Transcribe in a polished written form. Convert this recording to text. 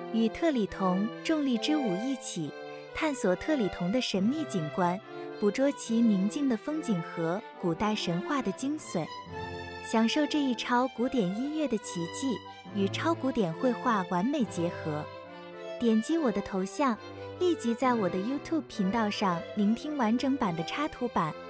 与特里同重力之舞一起，探索特里同的神秘景观，捕捉其宁静的风景和古代神话的精髓，享受这一超古典音乐的奇迹与超古典绘画完美结合。点击我的头像，立即在我的 YouTube 频道上聆听完整版的插图版。